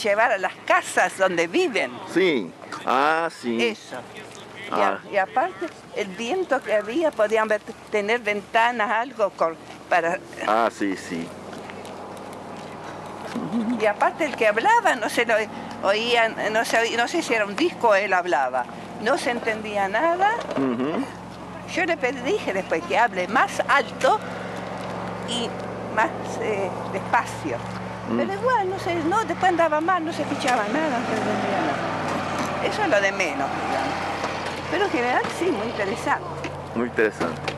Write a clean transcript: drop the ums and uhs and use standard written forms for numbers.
llevar a las casas donde viven. Sí, sí. Eso. Y aparte, el viento que había, podían tener ventanas, algo para... Sí, sí. Y aparte el que hablaba, no se lo oían, no sé si era un disco o él hablaba. No se entendía nada. Yo le dije después que hable más alto y más despacio. Pero igual, no sé, después andaba mal, no se escuchaba nada, no se entendía nada. Eso es lo de menos, digamos. Pero en general sí, muy interesante. Muy interesante.